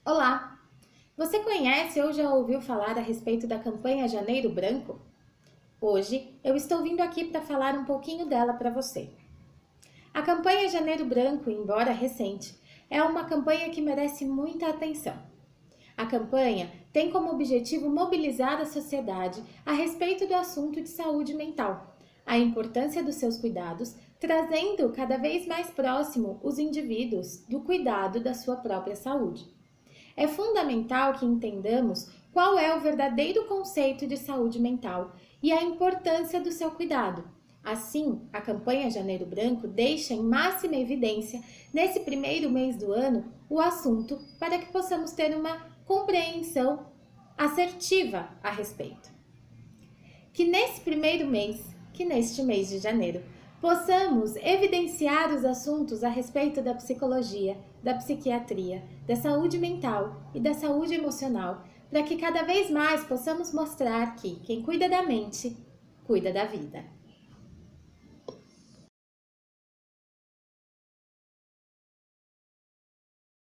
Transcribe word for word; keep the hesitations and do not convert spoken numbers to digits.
Olá! Você conhece ou já ouviu falar a respeito da campanha Janeiro Branco? Hoje eu estou vindo aqui para falar um pouquinho dela para você. A campanha Janeiro Branco, embora recente, é uma campanha que merece muita atenção. A campanha tem como objetivo mobilizar a sociedade a respeito do assunto de saúde mental, a importância dos seus cuidados, trazendo cada vez mais próximo os indivíduos do cuidado da sua própria saúde. É fundamental que entendamos qual é o verdadeiro conceito de saúde mental e a importância do seu cuidado. Assim, a campanha Janeiro Branco deixa em máxima evidência, nesse primeiro mês do ano, o assunto para que possamos ter uma compreensão assertiva a respeito. Que nesse primeiro mês, que neste mês de janeiro, possamos evidenciar os assuntos a respeito da psicologia, da psiquiatria, da saúde mental e da saúde emocional, para que cada vez mais possamos mostrar que quem cuida da mente, cuida da vida.